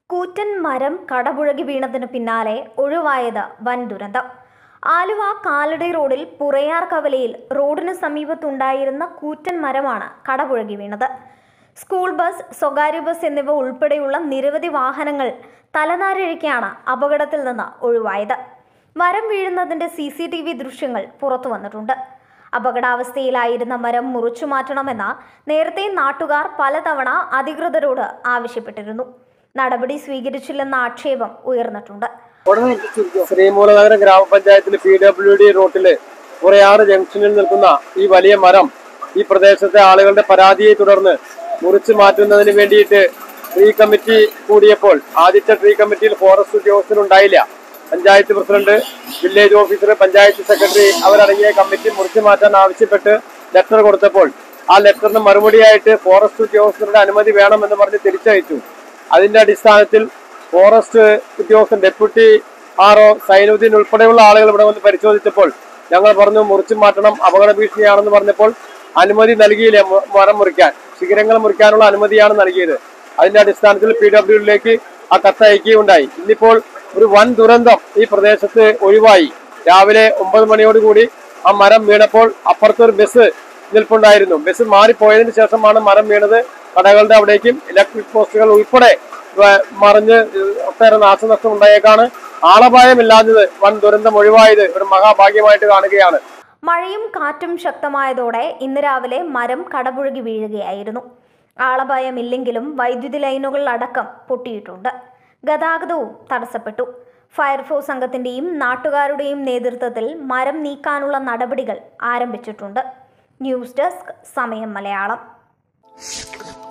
കൂറ്റൻ മരം കടപുഴകി വീണതിന് പിന്നാലെ ഒഴിവായത് വൻ ദുരന്തം. ആലുവ-കാലടി റോഡിൽ പുറയാർ കവലയിൽ റോഡിന് സമീപത്തുണ്ടായിരുന്ന കൂറ്റൻ മരമാണ് കടപുഴകി വീണത്. സ്കൂൾ ബസ്, സ്വകാര്യ ബസ് എന്നിവ ഉൾപ്പെടെയുള്ള നിരവധി വാഹനങ്ങൾ തലനാരിഴയ്ക്കാണ് അപകടത്തിൽ നിന്ന് ഒഴിവായത്. മരം വീഴുന്നതിന്റെ CCTV ദൃശ്യങ്ങൾ പുറത്തു വന്നിട്ടുണ്ട്. അപകടാവസ്ഥയിലായിരുന്ന മരം മുറിച്ചു മാറ്റണമെന്ന് നേരത്തെ നാട്ടുകാർ പലതവണ അധികൃതരോട് ആവശ്യപ്പെട്ടിരുന്നു. നടപടി സ്വീകരിച്ചില്ലെന്ന ആക്ഷേപം ഉയർന്നിട്ടുണ്ട്. ശ്രീമൂലനഗര ഗ്രാമപഞ്ചായത്തിലെ PWD റോട്ടില് പുറയാറ് ജംഗ്ഷനിൽ നിൽക്കുന്ന ഈ വലിയ മരം ഈ പ്രദേശത്തെ ആളുകളുടെ പരാതിയെ തുടർന്ന് മുറിച്ചു മാറ്റുന്നതിന് വേണ്ടിയിട്ട് ട്രീ കമ്മിറ്റി കൂടിയപ്പോൾ ആദ്യത്തെ ട്രീ കമ്മിറ്റിയിൽ ഫോറസ്റ്റ് ഉദ്യോഗസ്ഥരുണ്ടായില്ല. Panchayat president, village officer, panchayat secretary അവരടങ്ങിയ കമ്മിറ്റി മുറിച്ചു മാറ്റാൻ ആവശ്യപ്പെട്ട് ലെറ്റർ കൊടുത്തപ്പോൾ ആ ലെറ്ററിന് മറുപടിയായിട്ട് ഫോറസ്റ്റ് ഉദ്യോഗസ്ഥരുടെ അനുമതി വേണമെന്ന് പറഞ്ഞ് തിരിച്ചയച്ചു. അതിന്റെ അടിസ്ഥാനത്തിൽ ഫോറസ്റ്റ് ഉദ്യോഗസ്ഥൻ ഡെപ്യൂട്ടി RO സൈനുദ്ദീൻ ഉൾപ്പെടെയുള്ള ആളുകൾ ഇവിടെ വന്ന് പരിശോധിച്ചപ്പോൾ ഞങ്ങൾ പറഞ്ഞു മുറിച്ചു മാറ്റണം, അപകട ഭീഷണിയാണെന്ന് പറഞ്ഞപ്പോൾ അനുമതി നൽകിയില്ല. മരം മുറിക്കാൻ, ശിഖരങ്ങൾ മുറിക്കാനുള്ള അനുമതിയാണ് നൽകിയത്. അതിന്റെ അടിസ്ഥാനത്തിൽ PWDയിലേക്ക് ആ കത്ത് അയക്കുകയുണ്ടായി. ഇന്നിപ്പോൾ ഒരു വൻ ദുരന്തം ഈ പ്രദേശത്ത് ഒഴിവായി. രാവിലെ 9 മണിയോടുകൂടി ആ മരം വീണപ്പോൾ അപ്പുറത്തൊരു ബസ് നിൽപ്പുണ്ടായിരുന്നു. ബസ് മാറിപ്പോയതിനു ശേഷമാണ് മരം വീണത്. കടകളുടെ അവിടേക്കും ഇലക്ട്രിക് പോസ്റ്റുകൾ ഉൾപ്പെടെ മറിഞ്ഞ് ഒട്ടേറെ നാശനഷ്ടം ഉണ്ടായേക്കാണ്. ആളപായമില്ലാഞ്ഞത് വൻ ദുരന്തം ഒഴിവായത് ഒരു മഹാഭാഗ്യമായിട്ട് കാണുകയാണ്. മഴയും കാറ്റും ശക്തമായതോടെ ഇന്ന് രാവിലെ മരം കടപുഴകി വീഴുകയായിരുന്നു. ആളപായമില്ലെങ്കിലും വൈദ്യുതി ലൈനുകൾ അടക്കം പൊട്ടിയിട്ടുണ്ട്. ഗതാഗതവും തടസ്സപ്പെട്ടു. ഫയർഫോഴ്സ് സംഘത്തിന്റെയും നാട്ടുകാരുടെയും നേതൃത്വത്തിൽ മരം നീക്കാനുള്ള നടപടികൾ ആരംഭിച്ചിട്ടുണ്ട്. ന്യൂസ് ഡെസ്ക്, സമയം മലയാളം.